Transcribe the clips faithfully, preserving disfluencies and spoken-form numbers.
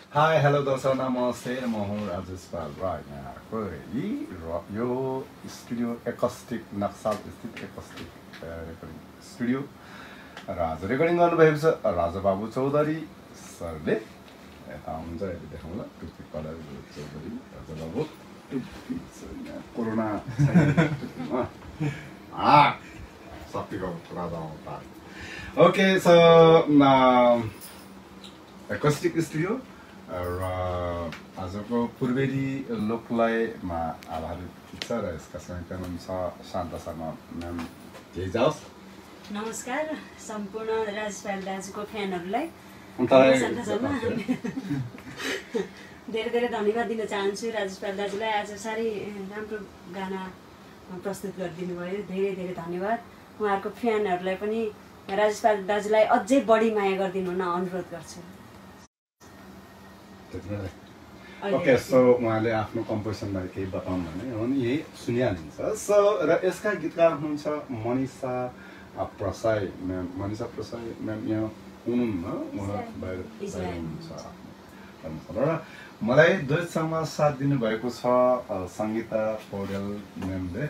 Hi hello दर्शक नमस्ते म हुँ राजेश पाल र यहाँको यी यो स्टुडियो एकस्टिक नक्साल स्थित एकस्टिक रेकर्डिङ स्टुडियो र आज रेकर्डिङ गर्नुभएको छ राजाबाबु चौधरी सरले। यता हुन्छ यति देखाउँ ल टुप्पी कलर चौधरी राजाबाबु टुप्पी कोरोना शक्तिको राजा पाल। ओके सो एकस्टिक स्टुडियो र आजको पूर्वेली लोकलयमा आधारित छ र यसका संयोजक हुनुहुन्छ शान्ता शर्मा म्याम। केही जाओस् नमस्कार सम्पूर्ण राजपाल दाजुको फ्यानहरूलाई धेरै धेरै धन्यवाद दिन चाहन्छु। राजपाल दाजुलाई आज साह्रै राम्रो गाना प्रस्तुत गरिदिनु भयो, धेरै धेरै धन्यवाद। उहाँहरूको फ्यानहरूलाई पनि राजपाल दाजुलाई अझै बढी माया गरिदिनु हुन अनुरोध गर्छु। ओके सो उहाँले आफ्नो कम्पोजिसनबारे केही बताउनु भने हो नि यही सुनिहालिन्छ। सो र यसका गीतकार हुनुहुन्छ मनिषा प्रसाई म्याम। मनिषा प्रसाई म्याम यहाँ हुनुहुन्न, उहाँ बाहिर हुनुहुन्छ र मलाई दुईसँग साथ दिनुभएको छ सङ्गीता पौडेल म्यामले।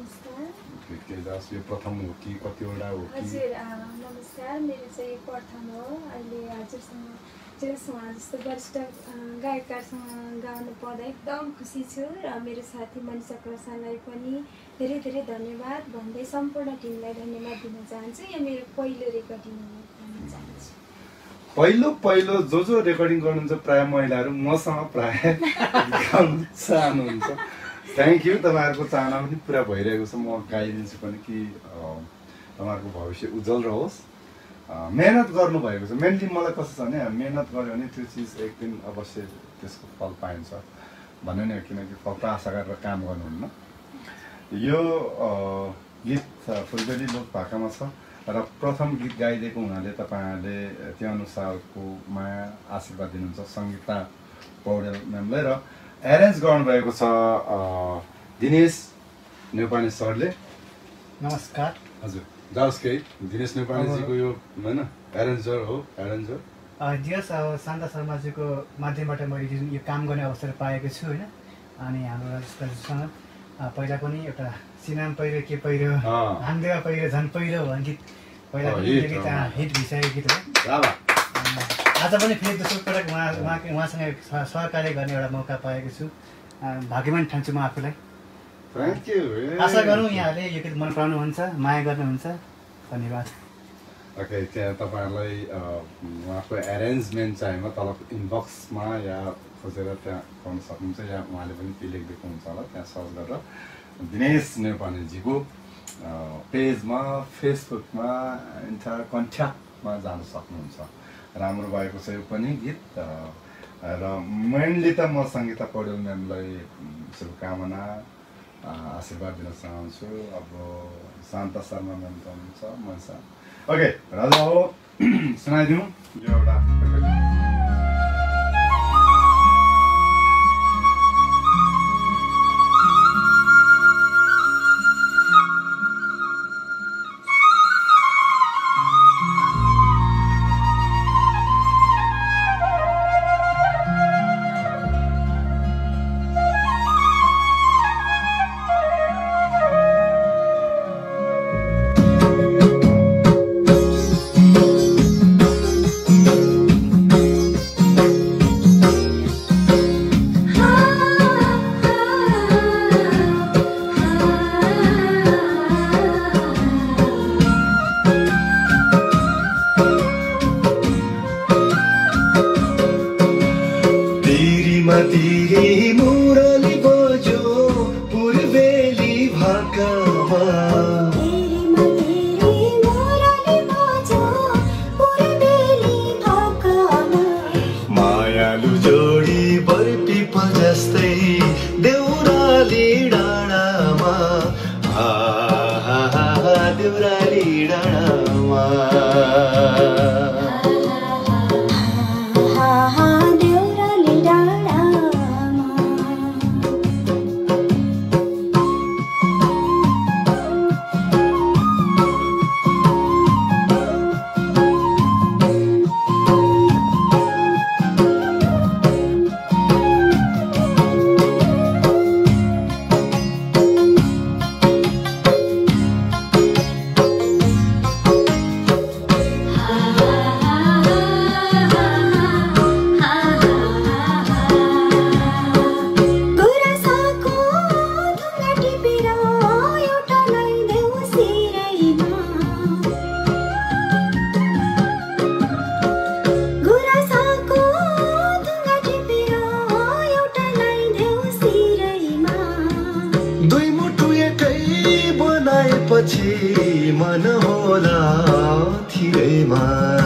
यो प्रथम हो कि कतिवटा हो? हजुर नमस्कार, मेरो चाहिँ प्रथम हो। अहिले हजुरसँग हजुरसँग जस्तो वरिष्ठ गायककारसँग गाउनु पाउँदा एकदम खुसी छु र मेरो साथी मनिषा प्रसादलाई पनि धेरै धेरै धन्यवाद भन्दै सम्पूर्ण टिमलाई धन्यवाद दिन चाहन्छु। यो मेरो पहिलो रेकर्डिङ भन्न चाहन्छु। पहिलो पहिलो जो जो रेकर्डिङ गर्नुहुन्छ प्राय महिलाहरू मसँग प्राय गाउन चाहनुहुन्छ। थ्याङ्क यू, तपाईँहरूको चाहना पनि पुरा भइरहेको छ। म गाइदिन्छु पनि कि तपाईँहरूको भविष्य उज्जवल रहोस्। मेहनत गर्नुभएको छ। मेनली मलाई कस्तो छ भने मेहनत गऱ्यो भने त्यो चिज एक दिन अवश्य त्यसको फल पाइन्छ भन्यो नि, किनकि फल त आशा गरेर काम गर्नुहुन्न। यो गीत फुलबेली लोक भाकामा छ र प्रथम गीत गाइदिएको हुनाले तपाईँहरूले त्यो अनुसारको माया आशीर्वाद दिनुहुन्छ सङ्गीता पौडेल म्यामलाई। र एरेन्ज गर्नुभएको छ दिनेश नेपाली सरले। नमस्कार। हजुर जाओस् केही दिनेश नेपालीजीको यो होइन एरेन्जर हो, एरेन्जर दियोस्। अब शान्ता शर्माजीको माध्यमबाट मैले जुन यो काम गर्ने अवसर पाएको छु होइन, अनि हाम्रो राजेश दाजुसँग पहिला पनि एउटा सिनाम पहिरो के पहिरो हान्देवा पहिरो झन् पहिरो भन्ने गीत पहिला पनि गीत हिट भइसकेको गीत हो। आज पनि फेरि दोस्रो पटक उहाँ उहाँको उहाँसँग सहकार्य गर्ने एउटा मौका पाएको छु। भाग्यमान ठान्छु म आफूलाई। Thank you. आशा गरौँ यहाँहरूले यो गीत मन पराउनुहुन्छ, माया गर्नुहुन्छ। धन्यवाद। ओके, त्यहाँ तपाईँहरूलाई उहाँको एरेन्जमेन्ट चाहिएमा तल इनबक्समा या खोजेर त्यहाँ पाउन सक्नुहुन्छ, या उहाँले पनि त्यो लेखिदिएको हुन्छ होला, त्यहाँ सर्च गरेर दिनेश नेपालीजीको पेजमा फेसबुकमा इन्टर कन्ट्याक्टमा जान सक्नुहुन्छ। राम्रो भएको छ यो पनि गीत। र मेनली त म सङ्गीता पौडेल म्यामलाई शुभकामना आशीर्वाद दिन चाहन्छु। अब शान्ता शर्मा म्याम त हुनुहुन्छ मनिषा। ओके राजा हो सुनाइदिउँ यो एउटा पछि मन होला थिरैमा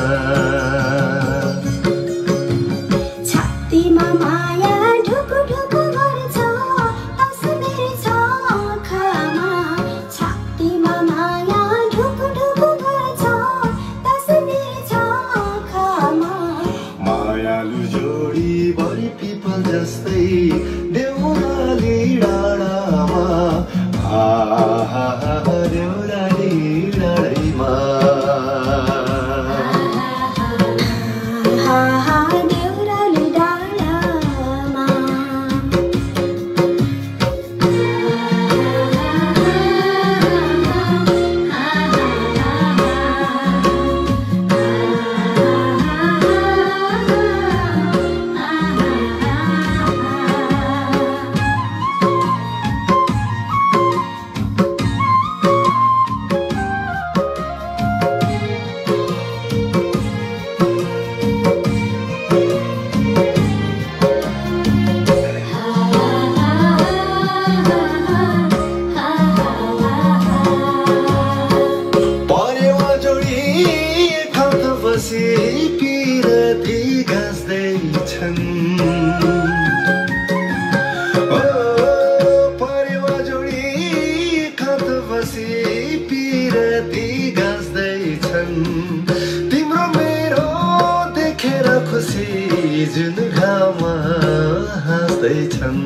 छातीमा माया ढुकु ढुकु गर्छ तस्बिर छ आँखामा छातीमा माया ढुकु ढुकु गर्छ तस्बिर छ आँखामा मायालु जोडी भरि पिपल जस्तै देउराली डाँडामा आहा देउराली डाँडैमा देउराली डाँडामा परेवा जोडी खात बसी पिरती गाँस्दैछन् ओ परेवा जोडी खात बसी पिरती गाँस्दैछन् तिम्रो मेरो देखेर खुसी जुन घाममा हाँस्दैछन्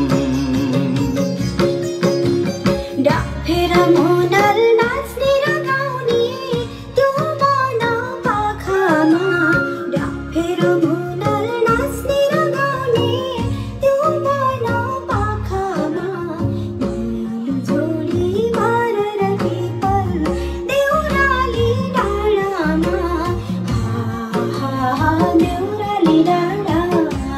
डाफेर मुनाल नाच्ने र गाउने त्यो मन पाखामा डाफेर मुनाल नाच्ने र गाउने त्यो मन पाखामा मायालु जोडी भरेर पिपल देउराली डाँडामा आहा देउराली डाँडामा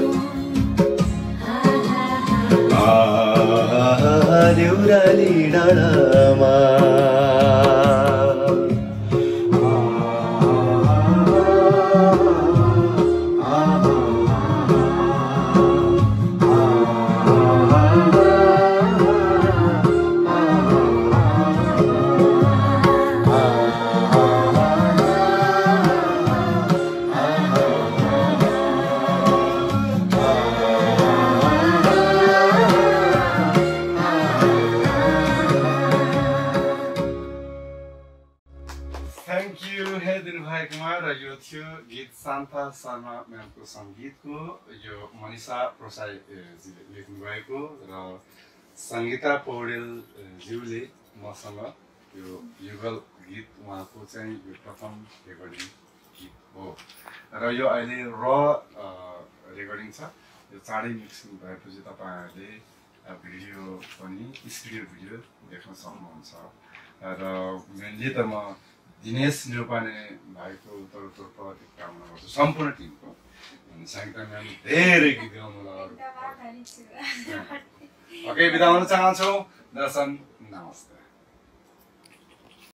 आहा देउराली डाँडामा थ्याङ्क यू हे दिनुभयो कुमार र यो थियो गीत शान्ता शर्मा म्यामको सङ्गीतको यो मनिषा प्रसाईजीले लेख्नुभएको र सङ्गीता पौडेल ज्यूले मसँग यो युगल गीत उहाँको चाहिँ यो प्रथम रेकर्डिङ गीत हो र यो अहिले र रेकर्डिङ छ यो चाँडै मिक्सिङ भएपछि तपाईँहरूले भिडियो पनि स्टुडियो भिडियो देख्न सक्नुहुन्छ र मेनली त म दिनेश न्यौपाने भाइको तर्फबाट कामना गर्छु सम्पूर्ण टिमको सङ्गीता म्याम धेरै गीत गाउनु ओके बिदा हुन चाहन्छौँ दर्शन नमस्ते।